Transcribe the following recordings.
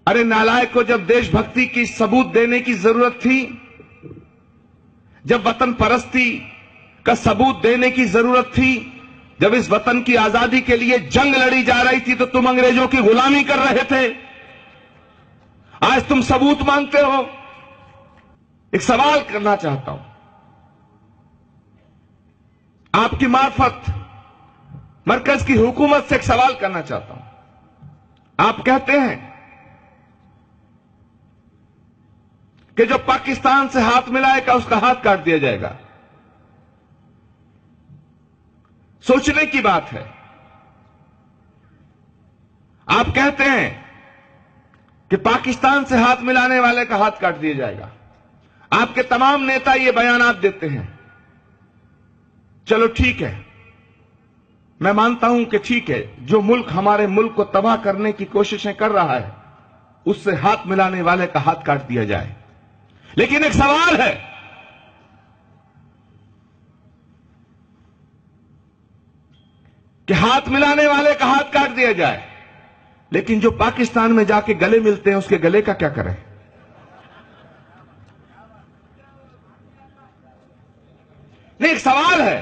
ارے नालायक को जब देशभक्ति की सबूत देने की जरूरत थी, जब वतन परस्ती का सबूत देने की जरूरत थी, जब इस वतन की आजादी के लिए जंग लड़ी जा रही थी, तो तुम अंग्रेजों की गुलामी कर रहे थे। आज तुम सबूत मांगते हो। एक सवाल करना चाहता हूं आपकी मार्फत मरकज की हुकूमत से, एक सवाल करना चाहता हूं। आप कहते हैं कि जो पाकिस्तान से हाथ मिलाएगा उसका हाथ काट दिया जाएगा। सोचने की बात है। आप कहते हैं कि पाकिस्तान से हाथ मिलाने वाले का हाथ काट दिया जाएगा। आपके तमाम नेता ये बयानात देते हैं। चलो ठीक है, मैं मानता हूं कि ठीक है, जो मुल्क हमारे मुल्क को तबाह करने की कोशिशें कर रहा है उससे हाथ मिलाने वाले का हाथ काट दिया जाए। लेकिन एक सवाल है, कि हाथ मिलाने वाले का हाथ काट दिया जाए, लेकिन जो पाकिस्तान में जाके गले मिलते हैं उसके गले का क्या करें? नहीं, एक सवाल है।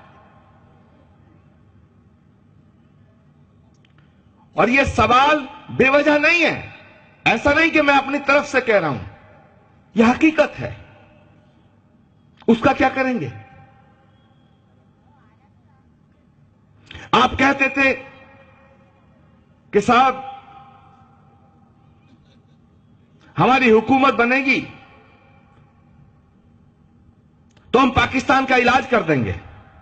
और यह सवाल बेवजह नहीं है। ऐसा नहीं कि मैं अपनी तरफ से कह रहा हूं, यह हकीकत है। उसका क्या करेंगे? आप कहते थे कि साहब हमारी हुकूमत बनेगी तो हम पाकिस्तान का इलाज कर देंगे।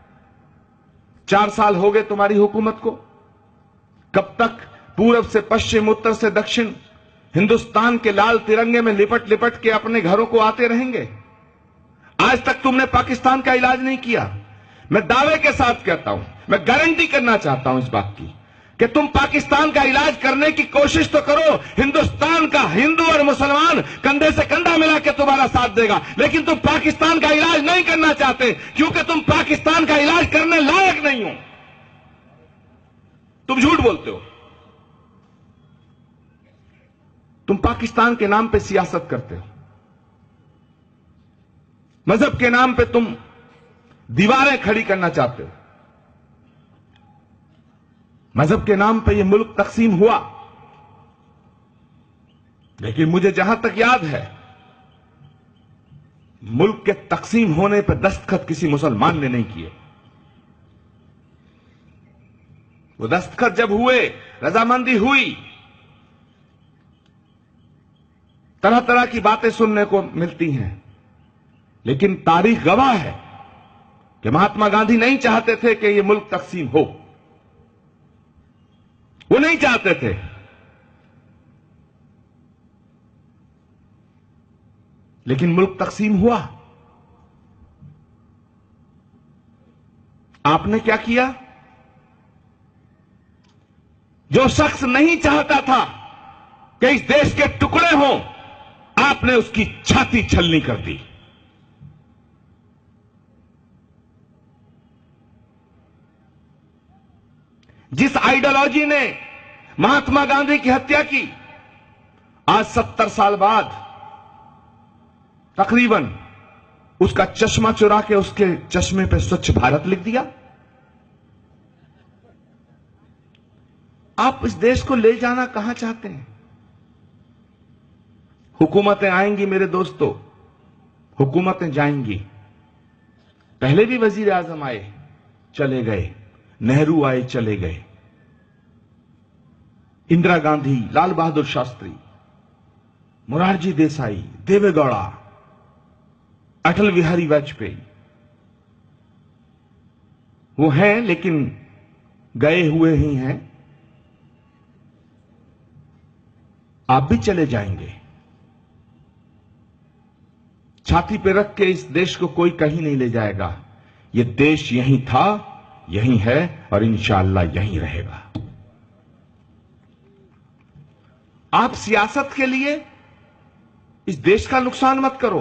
4 साल हो गए तुम्हारी हुकूमत को। कब तक पूरब से पश्चिम, उत्तर से दक्षिण हिंदुस्तान के लाल तिरंगे में लिपट लिपट के अपने घरों को आते रहेंगे? आज तक तुमने पाकिस्तान का इलाज नहीं किया। मैं दावे के साथ कहता हूं, मैं गारंटी करना चाहता हूं इस बात की कि तुम पाकिस्तान का इलाज करने की कोशिश तो करो। हिंदुस्तान का हिंदू और मुसलमान कंधे से कंधा मिला के तुम्हारा साथ देगा, लेकिन तुम पाकिस्तान का इलाज नहीं करना चाहते, क्योंकि तुम पाकिस्तान का इलाज करने लायक नहीं हो। तुम झूठ बोलते हो। तुम पाकिस्तान के नाम पे सियासत करते हो। मजहब के नाम पे तुम दीवारें खड़ी करना चाहते हो। मजहब के नाम पे यह मुल्क तकसीम हुआ, लेकिन मुझे जहां तक याद है, मुल्क के तकसीम होने पर दस्तखत किसी मुसलमान ने नहीं किए। वो दस्तखत जब हुए, रजामंदी हुई, तरह तरह की बातें सुनने को मिलती हैं, लेकिन तारीख गवाह है कि महात्मा गांधी नहीं चाहते थे कि यह मुल्क तकसीम हो। वो नहीं चाहते थे। लेकिन मुल्क तकसीम हुआ। आपने क्या किया? जो शख्स नहीं चाहता था कि इस देश के टुकड़े हों, आपने उसकी छाती छलनी कर दी। जिस आइडियोलॉजी ने महात्मा गांधी की हत्या की, आज 70 साल बाद तकरीबन उसका चश्मा चुरा के उसके चश्मे पे स्वच्छ भारत लिख दिया। आप इस देश को ले जाना कहां चाहते हैं? हुकूमतें आएंगी मेरे दोस्तों, हुकूमतें जाएंगी। पहले भी वजीर आजम आए, चले गए। नेहरू आए, चले गए। इंदिरा गांधी, लाल बहादुर शास्त्री, मोरारजी देसाई, देवेगौड़ा, अटल बिहारी वाजपेयी, वो हैं लेकिन गए हुए ही हैं। आप भी चले जाएंगे। छाती पे रख के इस देश को कोई कहीं नहीं ले जाएगा। ये देश यहीं था, यहीं है और इंशाअल्लाह यहीं रहेगा। आप सियासत के लिए इस देश का नुकसान मत करो।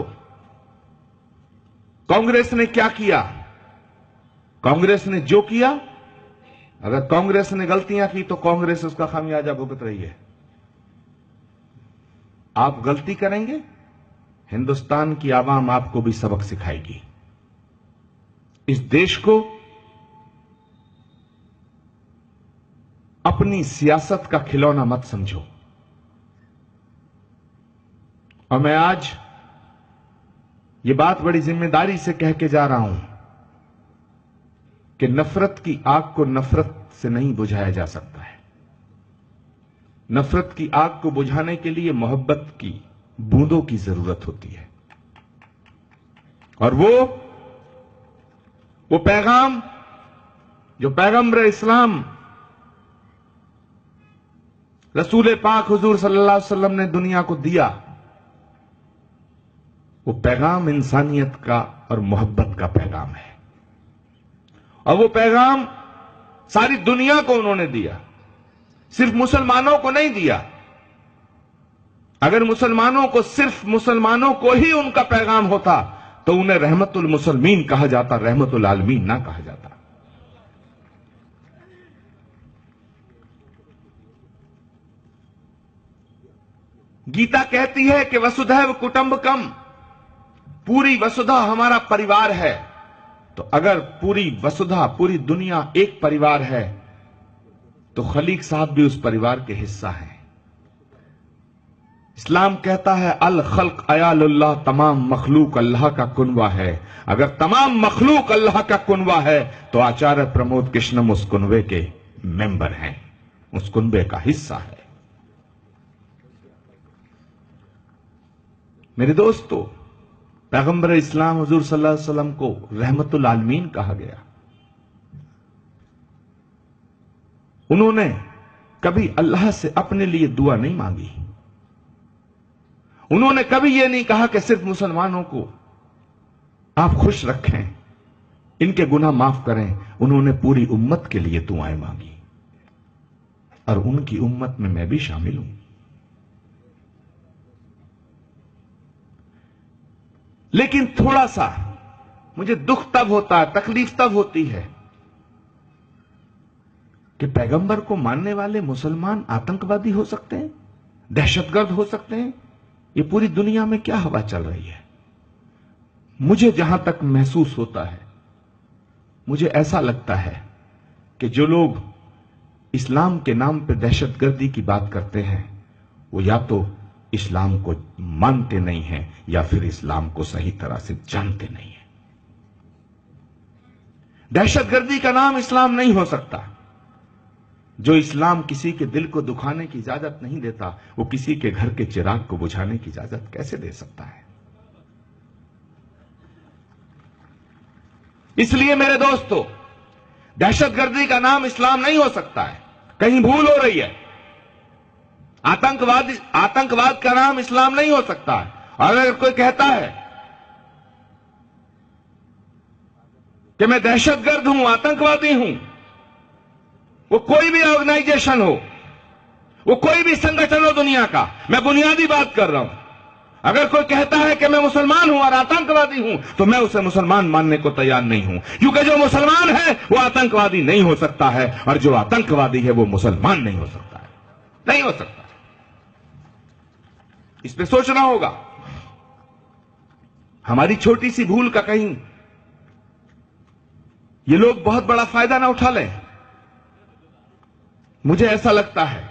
कांग्रेस ने क्या किया? कांग्रेस ने जो किया, अगर कांग्रेस ने गलतियां की तो कांग्रेस उसका खामियाजा भुगत रही है। آپ غلطی کریں گے، ہندوستان کی عوام آپ کو بھی سبق سکھائے گی۔ اس دیش کو اپنی سیاست کا کھلونا مت سمجھو۔ اور میں آج یہ بات بڑی ذمہ داری سے کہہ کے جا رہا ہوں کہ نفرت کی آگ کو نفرت سے نہیں بجھایا جا سکتا ہے۔ نفرت کی آگ کو بجھانے کے لیے محبت کی بوندوں کی ضرورت ہوتی ہے، اور وہ پیغام جو پیغمبر اسلام رسول پاک حضور صلی اللہ علیہ وسلم نے دنیا کو دیا، وہ پیغام انسانیت کا اور محبت کا پیغام ہے، اور وہ پیغام ساری دنیا کو انہوں نے دیا، صرف مسلمانوں کو نہیں دیا۔ اگر مسلمانوں کو صرف مسلمانوں کو ہی ان کا پیغام ہوتا تو انہیں رحمت المسلمین کہا جاتا، رحمت العالمین نہ کہا جاتا۔ گیتا کہتی ہے کہ وسودھیو کٹمبکم، پوری وسودھا ہمارا پریوار ہے۔ تو اگر پوری وسودھا، پوری دنیا ایک پریوار ہے تو خلیق صاحب بھی اس پریوار کے حصہ ہیں۔ اسلام کہتا ہے الخلق عیال اللہ، تمام مخلوق اللہ کا کنوا ہے۔ اگر تمام مخلوق اللہ کا کنوا ہے تو آچاریہ پرمود کشنم اس کنوے کے ممبر ہیں، اس کنوے کا حصہ ہے۔ میرے دوستو، پیغمبر اسلام حضور صلی اللہ علیہ وسلم کو رحمت العالمین کہا گیا۔ انہوں نے کبھی اللہ سے اپنے لیے دعا نہیں مانگی، انہوں نے کبھی یہ نہیں کہا کہ صرف مسلمانوں کو آپ خوش رکھیں، ان کے گناہ معاف کریں۔ انہوں نے پوری امت کے لیے دعائیں مانگی، اور ان کی امت میں بھی شامل ہوں۔ لیکن تھوڑا سا مجھے دکھ تب ہوتا ہے، تکلیف تب ہوتی ہے کہ پیغمبر کو ماننے والے مسلمان آتنکوادی ہو سکتے ہیں، دہشت گرد ہو سکتے ہیں۔ یہ پوری دنیا میں کیا ہوا چل رہی ہے؟ مجھے جہاں تک محسوس ہوتا ہے، مجھے ایسا لگتا ہے کہ جو لوگ اسلام کے نام پہ دہشت گردی کی بات کرتے ہیں وہ یا تو اسلام کو مانتے نہیں ہیں یا پھر اسلام کو صحیح طرح سے جانتے نہیں ہیں۔ دہشت گردی کا نام اسلام نہیں ہو سکتا۔ جو اسلام کسی کے دل کو دکھانے کی اجازت نہیں دیتا، وہ کسی کے گھر کے چراغ کو بجھانے کی اجازت کیسے دے سکتا ہے؟ اس لیے میرے دوستو، دہشت گردی کا نام اسلام نہیں ہو سکتا ہے، کہیں بھول ہو رہی ہے۔ آتنکواد کا نام اسلام نہیں ہو سکتا ہے۔ اور اگر کوئی کہتا ہے کہ میں دہشت گرد ہوں، آتنکوادی ہوں، وہ کوئی بھی آرگنائزیشن ہو، وہ کوئی بھی سنگٹھن ہو دنیا کا، میں بنیادی بات کر رہا ہوں، اگر کوئی کہتا ہے کہ میں مسلمان ہوں اور آتنکوادی ہوں تو میں اسے مسلمان ماننے کو تیار نہیں ہوں، کیونکہ جو مسلمان ہے وہ آتنکوادی نہیں ہو سکتا ہے، اور جو آتنکوادی ہے وہ مسلمان نہیں ہو سکتا ہے، نہیں ہو سکتا۔ اس پہ سوچنا ہوگا۔ ہماری چھوٹی سی بھول کا کہیں یہ لوگ بہت بڑا فائدہ نہ اٹھا لیں۔ مجھے ایسا لگتا ہے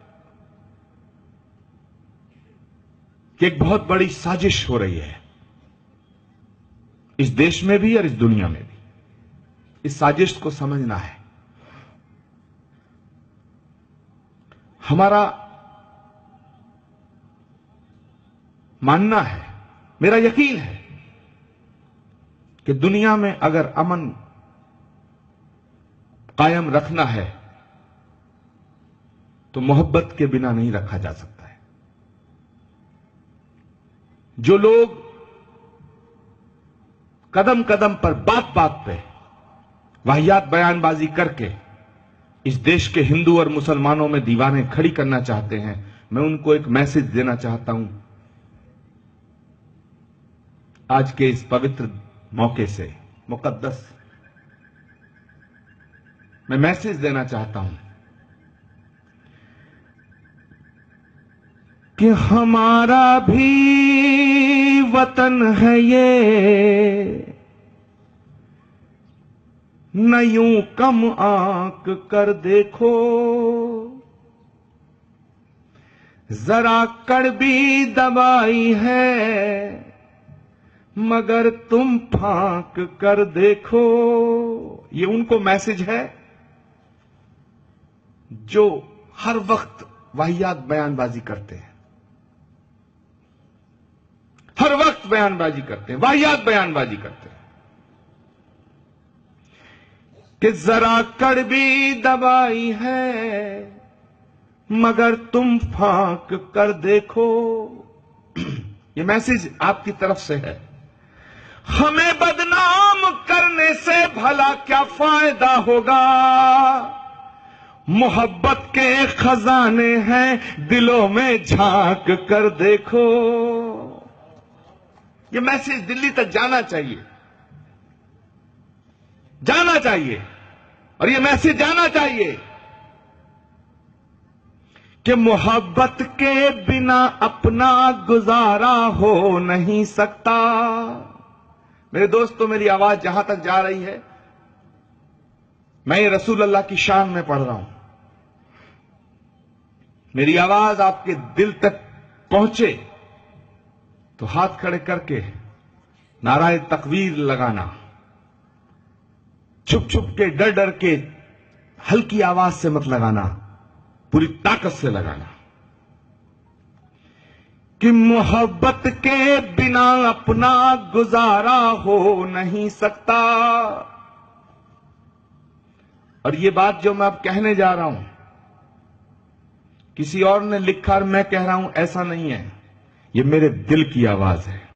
کہ ایک بہت بڑی سازش ہو رہی ہے اس دیش میں بھی اور اس دنیا میں بھی۔ اس سازش کو سمجھنا ہے۔ ہمارا ماننا ہے، میرا یقین ہے کہ دنیا میں اگر امن قائم رکھنا ہے تو محبت کے بنا نہیں رکھا جا سکتا ہے۔ جو لوگ قدم قدم پر، بات بات پہ واہیات بیان بازی کر کے اس دیش کے ہندو اور مسلمانوں میں دیواریں کھڑی کرنا چاہتے ہیں، میں ان کو ایک میسج دینا چاہتا ہوں آج کے اس پوتر موقع سے، مقدس میں میسج دینا چاہتا ہوں کہ ہمارا بھی وطن ہے یہ، نہ یوں کم آنکھ کر دیکھو، ذرا کڑوی دوائی ہے مگر تم پھانک کر دیکھو۔ یہ ان کو میسج ہے جو ہر وقت واہیات بیان بازی کرتے ہیں، ہر وقت بیان بازی کرتے ہیں، واہیات بیان بازی کرتے ہیں کہ ذرا کڑوی دوائی ہے مگر تم پھانک کر دیکھو۔ یہ میسج آپ کی طرف سے ہے۔ ہمیں بدنام کرنے سے بھلا کیا فائدہ ہوگا، محبت کے خزانے ہیں دلوں میں جھانک کر دیکھو۔ یہ میسج دلی تک جانا چاہیے، جانا چاہیے، اور یہ میسج جانا چاہیے کہ محبت کے بنا اپنا گزارا ہو نہیں سکتا۔ میرے دوستو، میری آواز جہاں تک جا رہی ہے، میں یہ رسول اللہ کی شان میں پڑھ رہا ہوں، میری آواز آپ کے دل تک پہنچے تو ہاتھ کھڑے کر کے نعرہ تکبیر لگانا، چھپ چھپ کے ڈر ڈر کے ہلکی آواز سے مت لگانا، پوری طاقت سے لگانا کہ محبت کے بنا اپنا گزارا ہو نہیں سکتا۔ اور یہ بات جو میں اب کہنے جا رہا ہوں، کسی اور نے لکھا اور میں کہہ رہا ہوں، ایسا نہیں ہے، یہ میرے دل کی آواز ہے۔